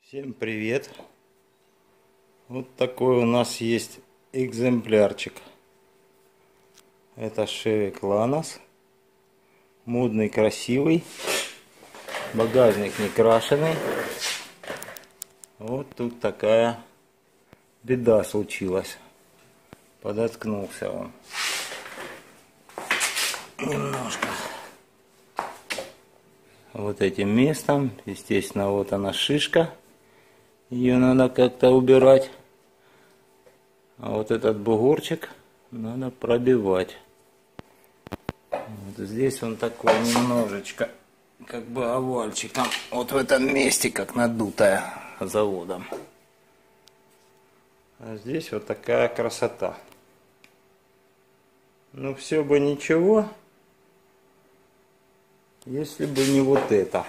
Всем привет! Вот такой у нас есть экземплярчик. Это Chevy Lanos. Модный, красивый. Багажник не крашеный. Вот тут такая беда случилась. Подоткнулся он. Немножко. Вот этим местом. Естественно, вот она шишка. Ее надо как-то убирать. А вот этот бугорчик надо пробивать. Вот здесь он такой немножечко, как бы овальчиком. Вот в этом месте, как надутая заводом. А здесь вот такая красота. Ну все бы ничего, если бы не вот это.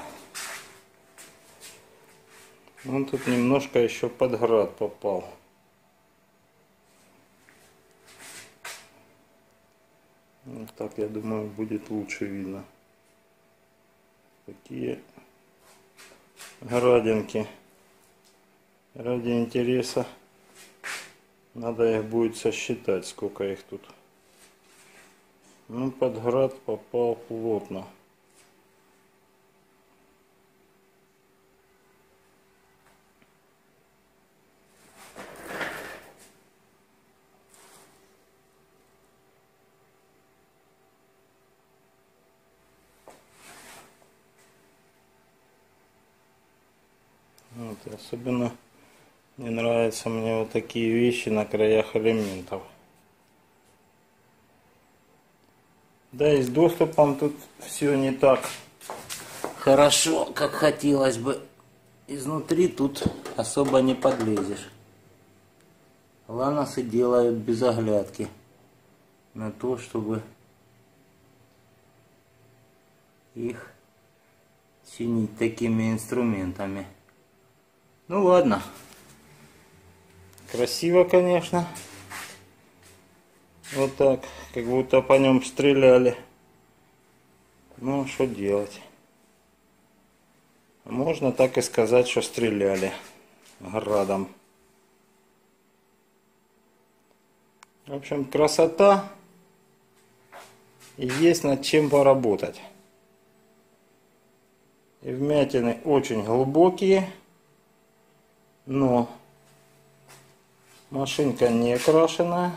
Он тут немножко еще под град попал. Вот так, я думаю, будет лучше видно. Такие градинки. Ради интереса надо их будет сосчитать, сколько их тут. Ну, под град попал плотно. Вот, особенно не нравятся мне вот такие вещи на краях элементов. Да и с доступом тут все не так хорошо, как хотелось бы. Изнутри тут особо не подлезешь. Ланосы делают без оглядки на то, чтобы их чинить такими инструментами. Ну ладно. Красиво, конечно. Вот так, как будто по нем стреляли. Ну, что делать? Можно так и сказать, что стреляли градом. В общем, красота. И есть над чем поработать. И вмятины очень глубокие. Но машинка не окрашенная.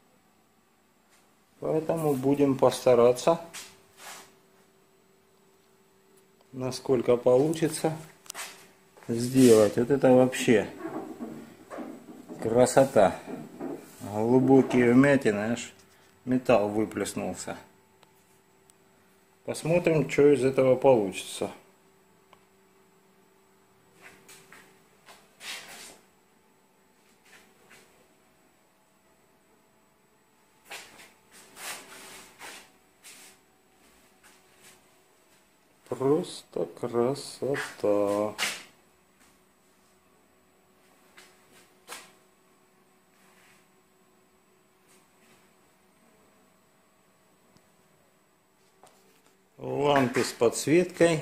Поэтому будем постараться, насколько получится, сделать. Вот это вообще красота. Глубокие вмятины, аж металл выплеснулся. Посмотрим, что из этого получится. Просто красота. Лампы с подсветкой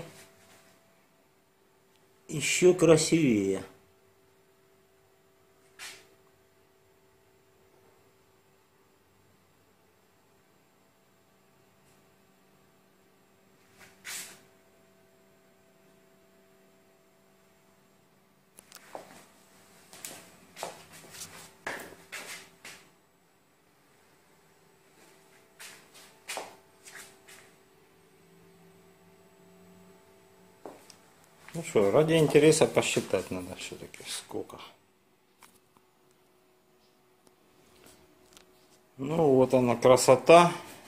еще красивее. Ну что, ради интереса посчитать надо все-таки сколько. Ну вот она красота.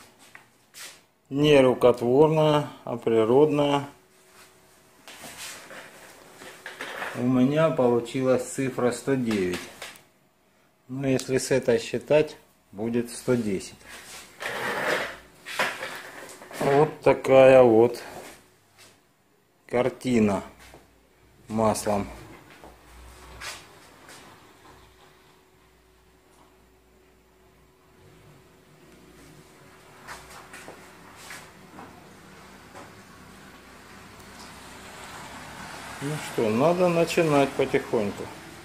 Не рукотворная, а природная. У меня получилась цифра 109. Ну если с этой считать, будет 110. Вот такая вот картина маслом. Ну что, надо начинать потихоньку.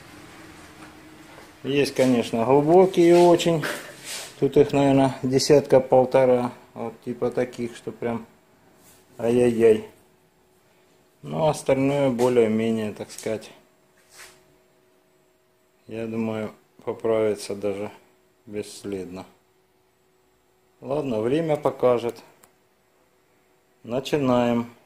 Есть, конечно, глубокие очень. Тут их, наверное, десятка-полтора. Вот типа таких, что прям ай-яй-яй. Ну, остальное более-менее, так сказать. Я думаю, поправится даже бесследно. Ладно, время покажет. Начинаем.